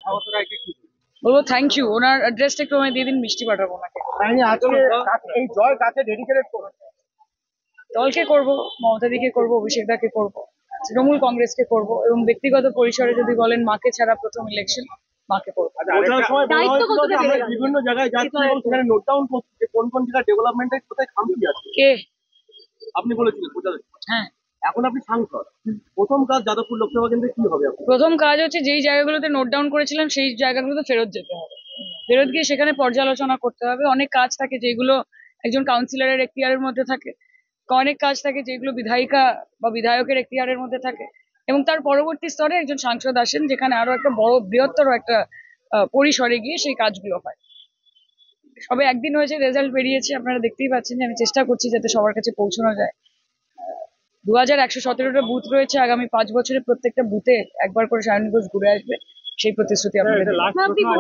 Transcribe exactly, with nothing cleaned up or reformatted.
বলবো thank you, ওনার অ্যাড্রেসটা একটু আমায় দিয়ে দিন, মিষ্টি পাঠাবো ওনাকে। এই জয় কাকে ডেডিকেটেড করবে? দলকে করব, মমতা দিকে করবো, অভিষেক দাকে করবো, তৃণমূল কংগ্রেসকে করব, এবং ব্যক্তিগত পরিসরে যদি বলেন মাকে ছাড়া প্রথম ইলেকশন, মাকে করবো। বিভিন্ন জায়গায় যাচ্ছি এবং সেখানে নোট ডাউন করছি যে কোন কোন জায়গায় ডেভেলপমেন্টের কোথায় খামতি আছে। কে আপনি বলেছিলেন প্রচারে। হ্যাঁ, এখন আপনি সাংসদ, প্রথম কাজ যাদবপুর লোকসভা কেন্দ্রে কি হবে? প্রথম কাজ হচ্ছে যেই জায়গাগুলোতে নোট ডাউন করেছিলাম সেই জায়গাগুলোতে ফেরত যেতে হবে, ফেরত গিয়ে সেখানে পর্যালোচনা করতে হবে। অনেক কাজ থাকে যেগুলো একজন কাউন্সিলরের এখতিয়ারের মধ্যে থাকে, অনেক কাজ থাকে যেগুলো বিধায়িকা বা বিধায়কের এখতিয়ারের মধ্যে থাকে, এবং তার পরবর্তী স্তরে একজন সাংসদ আসেন যেখানে আরো একটা বড় বৃহত্তর একটা পরিসরে গিয়ে সেই কাজগুলো হয়। সবে একদিন হয়েছে, রেজাল্ট বেরিয়েছে, আপনারা দেখতেই পাচ্ছেন যে আমি চেষ্টা করছি যাতে সবার কাছে পৌঁছানো যায়। দু হাজার একশো সতেরোটা বুথ রয়েছে, আগামী পাঁচ বছরে প্রত্যেকটা বুথে একবার করে সায়নী ঘোষ ঘুরে আসবে, সেই প্রতিশ্রুতি আপনাদের।